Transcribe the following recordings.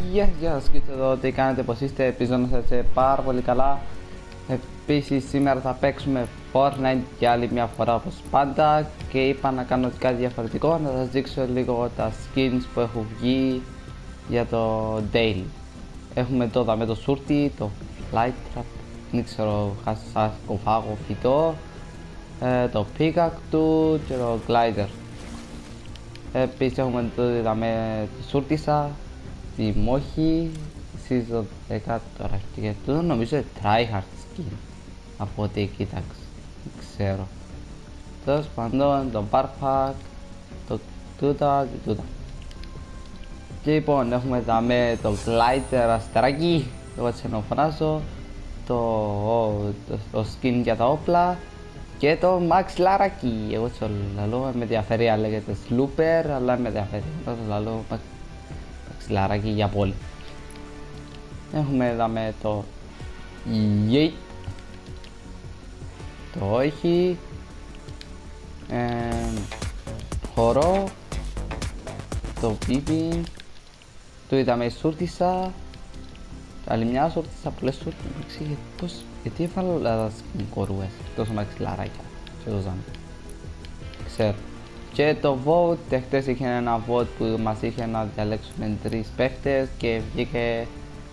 Γεια σας, και εδώ τι κάνετε, πως είστε, ελπίζω να είστε πάρα πολύ καλά. Επίσης σήμερα θα παίξουμε Fortnite για άλλη μια φορά όπως πάντα και είπα να κάνω κάτι διαφορετικό, να σας δείξω λίγο τα skins που έχουν βγει για το daily. Έχουμε τώρα με το σούρτι, το flight trap, δεν ξέρω, sarcophago φυτό, το pickaxe του και το glider. Επίσης έχουμε τώρα με τη σούρτισα, τη μόχη, season 10 τώρα και τούτο νομίζω tryhard skin από ό,τι κοίταξα, δεν ξέρω. Τέλος πάντων το backpack, το τούτα και τούτα. Και λοιπόν έχουμε με το glider αστεράκι, εγώ έτσι να φωνάζω, το skin για τα όπλα και το μαξιλαράκι. Εγώ έτσι λαλώ, με ενδιαφέρει αν λέγεται slooper, αλλά με ενδιαφέρει τόσο λαλώ μαξιλαράκι για πόλη. Έχουμε εδώ με το yeet, το όχι, χορό, το πίπι, το είδαμε η σούρτισα, άλλη μια σούρτισα, πολλές σούρτισες, γιατί έβαλα όλα τα σκηνικορούες, τόσο μαξιλαράκια και το ζάμι, ξέρω. Και το vote, χτες είχε ένα vote που μας είχε να διαλέξουμε 3 παίχτες και βγήκε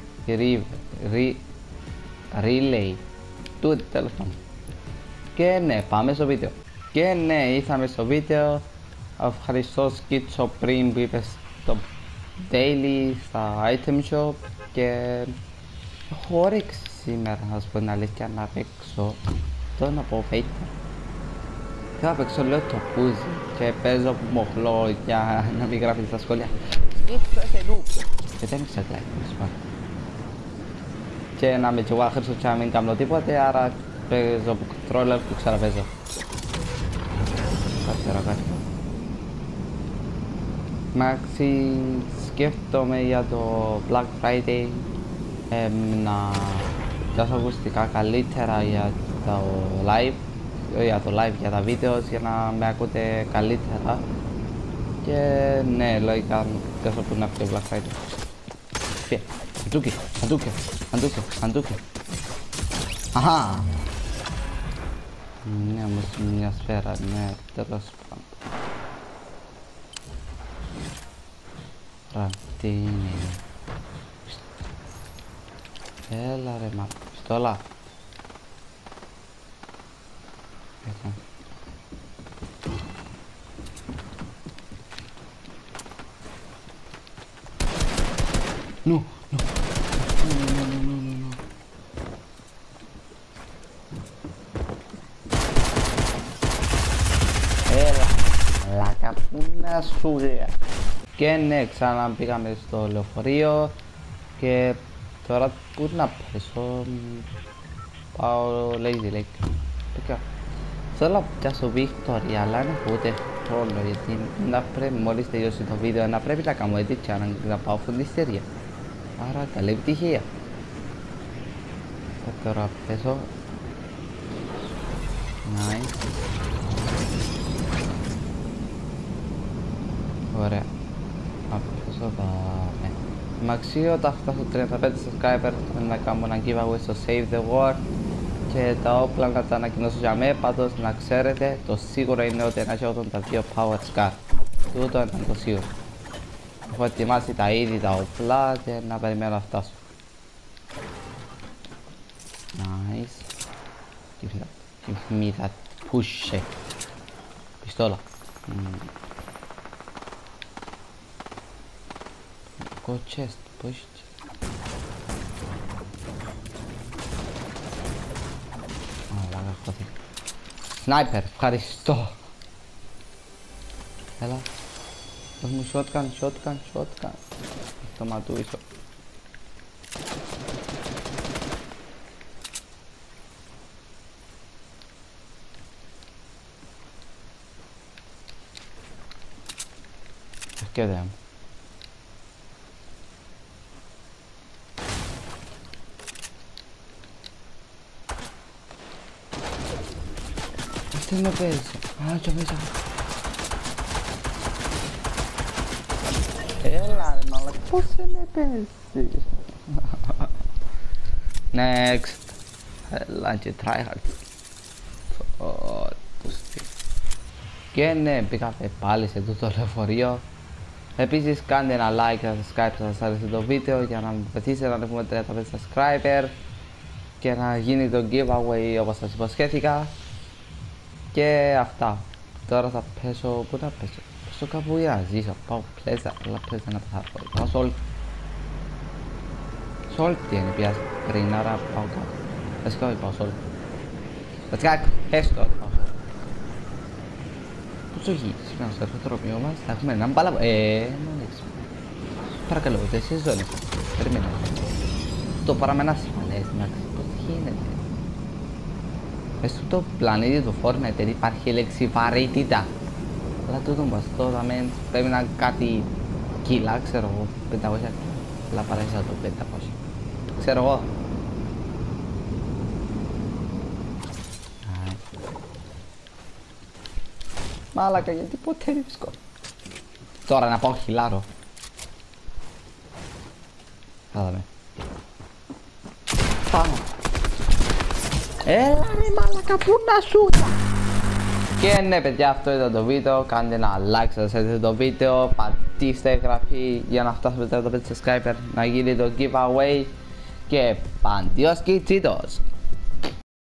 relay, τούτο τέλος πάντων. Και ναι, πάμε στο βίντεο. Και ναι, ήρθαμε στο βίντεο. Ευχαριστώ Σκίτσο πριν που είπες το daily στα item shop και έχω όρεξη σήμερα, να σας πω την αλήθεια, να παίξω το να πω Faker. Και θα παίξω λέω το πούζι και παίζω που μοχλώ για να μην γράφει στα σχόλια Σκίτσο είσαι νου και δεν ξέρω τι like, και να είμαι και εγώ άχρηστο και να μην κάνω τίποτε, άρα παίζω από controller που ξαναπαίζω. Κάτι. Μάξι, σκέφτομαι για το Black Friday να δώσω ακουστικά καλύτερα για το live, για τα βίντεο, για να με ακούτε καλύτερα. Και ναι, λογικά τόσο που να φύγει Black Friday. Φύγε, αντούκε. Αχα! Ναι, όμως μια σφαίρα, ναι, τέλος πάντων. Ρατίνι. Έλα ρε μα, πιστόλα. Νου. Λάκα που να σου ρε. Και ναι, ξανά πήγαμε στο λεωφορείο και τώρα που να πέσω, πάω Lazy Lake. Θέλω να πιάσω Victoria, αλλά δεν έχω ούτε χρόνο γιατί να πρέπει, μόλις τελειώσει το βίντεο να πρέπει να κάνω edit και να πάω φροντιστήρια. Άρα καλή επιτυχία. Τώρα πέσω. Nice. Ωραία. Αυτό θα... ναι. Μαξί όταν φτάσω 35 subscribers να κάνω ένα giveaway στο Save the World και τα όπλα να τα ανακοινώσω για μέ, πάντως να ξέρετε το σίγουρο είναι ότι έχει 82 power scar. Τούτο είναι το σίγουρο. Έχω ετοιμάσει τα ήδη τα όπλα και να περιμένω να φτάσω. Nice. Give me that push. Πιστόλα. Go chest, push. Λάγα χώθηκε. Sniper, ευχαριστώ. Έλα. Δώσ' μου shotgun. Το ματούισο. Και δεν. Τι με παίζει. Α, και μέσα. Έλα ρε μαλάκα, πώς με παίζεις. Next. Έλα και tryhard. Και ναι, πήγαμε πάλι σε τούτο λεωφορείο. Επίσης κάντε ένα like και subscribe αν σας άρεσε το βίντεο για να μου βοηθήσετε να έχουμε 35 subscriber και να γίνει το giveaway όπως σας υποσχέθηκα. Και αυτά. Τώρα θα πέσω, πού να πέσω, πέσω κάπου για να ζήσω, πάω πλέζα, αλλά πλέζα να πεθάρω, πάω σόλ. Σόλ τι είναι πια πριν, άρα πάω κάτω. Let's go, πάω σόλ. Let's go, έστω, πάω σόλ. Πόσο έχει σήμερα στο αεροδρόμιο μας, θα έχουμε έναν μπάλα, μόνιξ. Παρακαλώ, δεν σε ζώνες, περιμένω. Το παραμένα ασφαλές, εντάξει, πώς γίνεται. Μες στο πλανήτη του Fortnite υπάρχει λέξη βαρύτητα. Αλλά τούτο μας τώρα πρέπει να κάτι κιλά, ξέρω εγώ, 500. Αλλά παρέσα το 500. Ξέρω εγώ. Μάλακα, γιατί ποτέ δεν βρίσκω. Τώρα να πάω χιλάρο. Θα δούμε. Πάμε. Έλα ρε μάλακα, πού να σου. Και ναι παιδιά, αυτό ήταν το βίντεο. Κάντε ένα like σας έρθει το βίντεο. Πατήστε εγγραφή για να φτάσουμε τα 35 subscriber, να γίνει το giveaway. Και παντιός και τσίτος.